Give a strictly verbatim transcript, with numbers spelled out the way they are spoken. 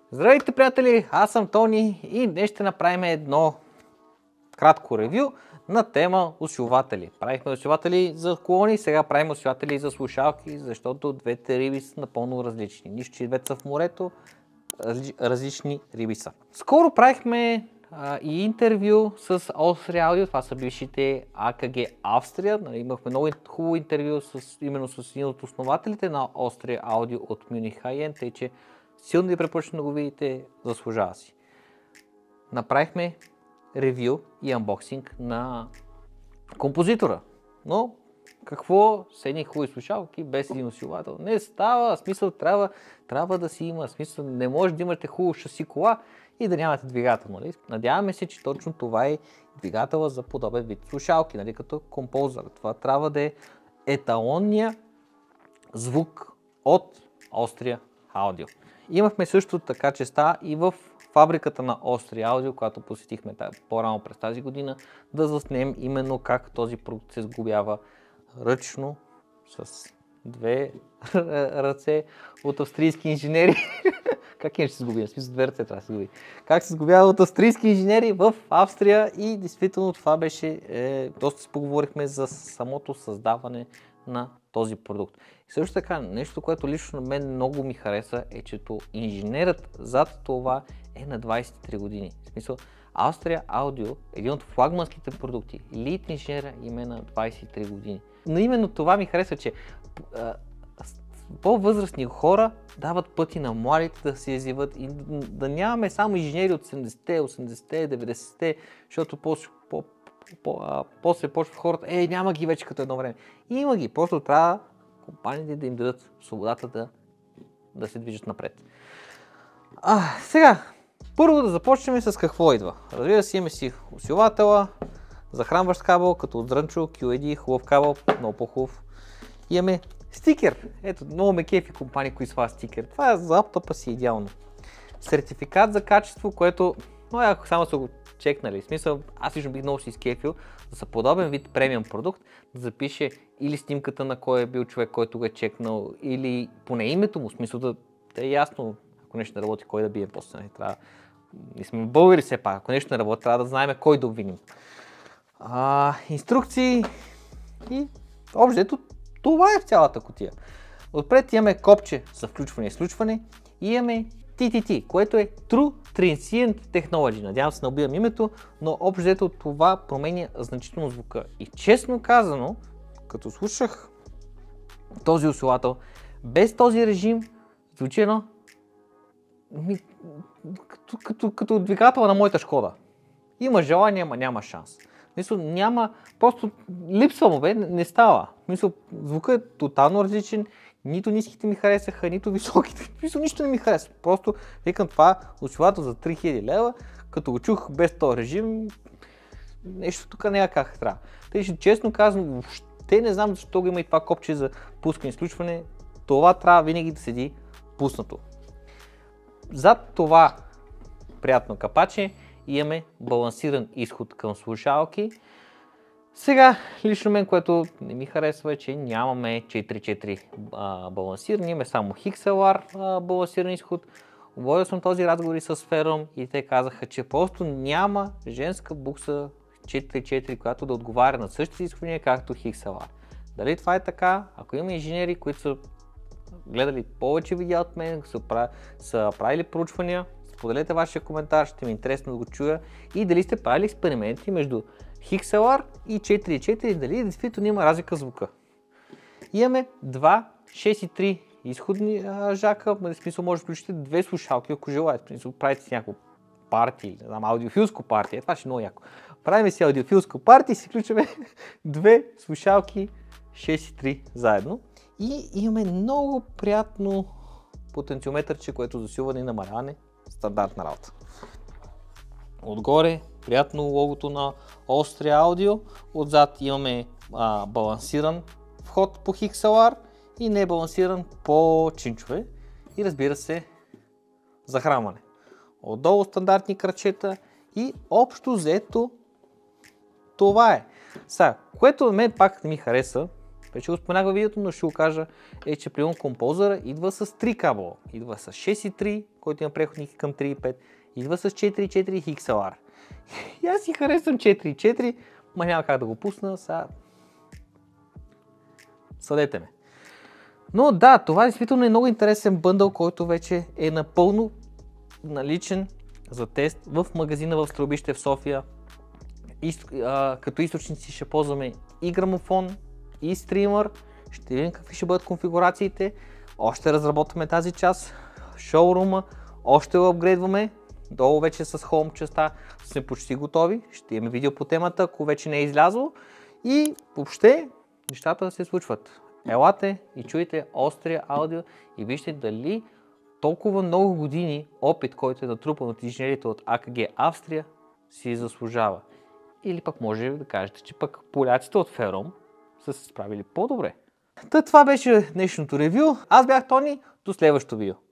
Здравейте, приятели! Аз съм Тони и днес ще направим едно кратко ревю на тема усилватели. Правихме усилватели за колони, сега правим усилватели за слушалки, защото двете риби са напълно различни. Нищо, че двете са в морето, разли... различни риби са. Скоро правихме а, и интервю с Austria Audio, това са бившите А К Г Австрия. Нали, имахме много хубаво интервю с, именно с един от основателите на Austria Audio от Munich High-End, тъй че силно ви препоръчвам да го видите, заслужава си. Направихме ревю и анбоксинг на композитора, но какво с едни хубави слушалки без един усилвател? Не става, смисъл трябва, трябва да си има, смисъл не може да имате хубаво шаси кола и да нямате двигател. Нали? Надяваме се, че точно това е двигателът за подобен вид слушалки, нали? Като композър. Това трябва да е еталонния звук от Austria Audio. Имахме също така честа и в фабриката на Austria Audio, която посетихме по-рано през тази година, да заснем именно как този продукт се сглобява ръчно с две ръце от австрийски инженери. Как е ще се сглоби? В смисъл две ръце трябва да се сглоби. Как се сглобява от австрийски инженери в Австрия и действително това беше, е, доста си поговорихме за самото създаване на този продукт. И също така, нещо, което лично на мен много ми хареса, е, че инженерът зад това е на двайсет и три години. В смисъл, Austria Audio е един от флагманските продукти. Лид инженера им е на двайсет и три години. Но именно това ми хареса, че по-възрастни хора дават пъти на младите да се изяват и да нямаме само инженери от седемдесетте, осемдесетте, деветдесетте, защото после по, по, а, после почват хората, е, няма ги вече като едно време. Има ги, просто трябва компаниите да им дадат свободата да, да се движат напред. А, сега, първо да започнем с какво идва. Разбира се, имаме си усилвателя, захранващ кабел, като от Зрънчо, Q A D, хубав кабел, много по-хубав. Имаме стикер. Ето, много ме кефи компании, които слагат стикер. Това е за лаптопа си идеално. Сертификат за качество, което, но ако само са го чекнали. В смисъл, аз лично бих много си изкефил да са подобен вид премиум продукт, да запише или снимката на кой е бил човек, който го е чекнал, или поне името му, в смисъл да, да е ясно, ако нещо не работи, кой да бие после. Не трябва. Ние сме българи все пак, ако нещо не работи, трябва да знаем кой да обвиним. А, инструкции и общо, това е в цялата кутия. Отпред имаме копче за включване и изключване и имаме Т Т Т, което е True Transient Technology. Надявам се да убивам името, но общо това променя значително звука. И честно казано, като слушах този усилател, без този режим звучи едно ми, като, като, като двигателя на моята Шкода. Има желание, ама няма шанс. Мисля, няма, просто липсва му, бе, не става. Мисля, звукът е тотално различен, нито ниските ми харесаха, нито високите. Мисля, нищо не ми хареса. Просто викам това усилвател за три хиляди лева, като го чух без този режим, нещо тук не е как трябва. Тъй, че честно казано, въобще не знам защо го има и това копче за пускане и изключване. Това трябва винаги да седи пуснато. Зад това приятно капаче имаме балансиран изход към слушалки. Сега, лично мен, което не ми харесва е, че нямаме четири четири а, балансирани, имаме само Х Л Р а, балансиран изход. Водил съм този разговор и с Ferrum и те казаха, че просто няма женска букса четири четири, която да отговаря на същите изисквания, както Х Л Р. Дали това е така? Ако има инженери, които са гледали повече видеа от мен, са, прави, са правили проучвания, споделете вашия коментар, ще ми е интересно да го чуя и дали сте правили експерименти между Х Л Р и четири четири, дали действително има разлика в звука. Имаме два шест и три изходни а, жака, в смисъл може да включите две слушалки, ако желаете. В смисъл правите си някакво парти, не знам, аудиофилско парти, е, това ще е много яко. Правим си аудиофилско парти и си включваме две слушалки шест и три заедно. И имаме много приятно потенциометърче, което засилване и намаляване, стандартна работа. Отгоре приятно логото на Austria Audio, отзад имаме а, балансиран вход по Х Л Р и небалансиран по чинчове и разбира се захранване. Отдолу стандартни крачета и общо взето това е. Сега, което на мен пак не ми хареса, Вече го споменах във видеото, но ще го кажа, е, че примерно композъра идва с три кабела. Идва с шест и три, който има преходник към три и пет. Идва с четири и четири Х Л Р. И аз си харесвам четири и четири, ма няма как да го пусна, сега съдете ме. Но да, това действително е много интересен бъндъл, който вече е напълно наличен за тест в магазина в Стрелбище в София. И, а, като източници ще ползваме и грамофон, и стример. Ще видим какви ще бъдат конфигурациите. Още разработваме тази част. Шоурума, още го апгрейдваме. Долу вече с Home частта сме почти готови. Ще имаме видео по темата, ако вече не е излязло. И въобще нещата се случват. Елате и чуйте Austria Audio и вижте дали толкова много години опит, който е натрупан от инженерите от А К Г Австрия, си заслужава. Или пък може да кажете, че пък поляците от Фером са се справили по-добре. Та това беше днешното ревю. Аз бях Тони, до следващото видео.